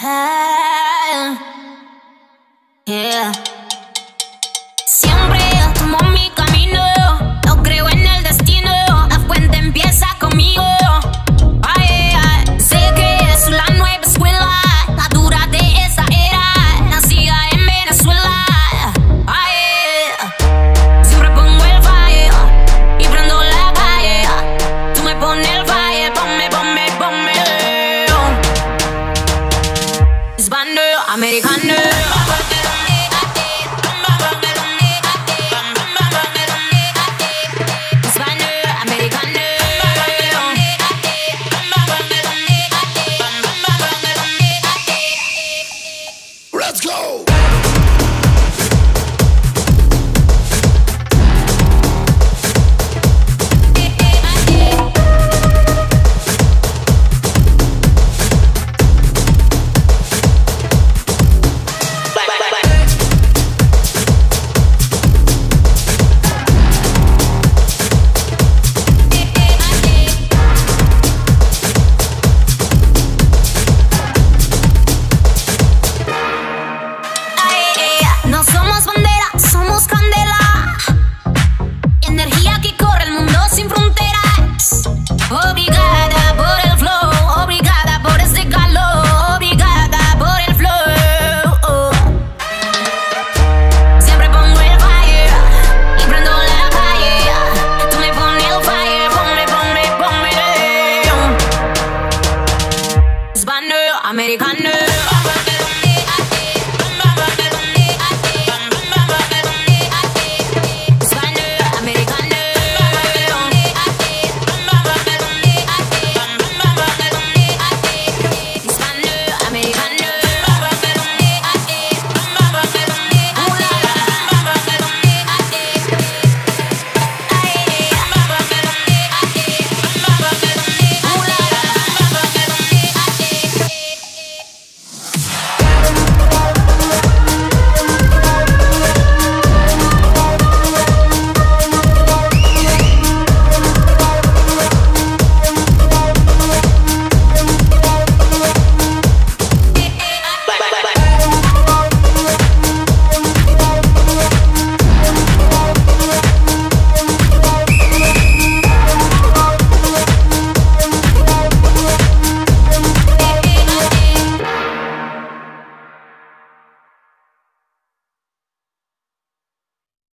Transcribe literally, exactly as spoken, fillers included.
Ah, yeah. Siempre tomo mi camino, no creo en el destino, la fuente empieza conmigo. Ay, ay, sé que es la nueva escuela, la dura de esa era, nacida en Venezuela. Ay, siempre pongo el fire y prendo la calle. Tú me pones el fire, ponme, ponme, ponme. Hispanoamericano. Let's go! No somos bandera, somos candela. Energía que corre el mundo sin fronteras. Obrigada por el flow, obrigada por este calor, obrigada por el flow. Siempre pongo el fire y prendo la calle. Tú me pones el fire, ponme, ponme, ponme. Hispanoamericano.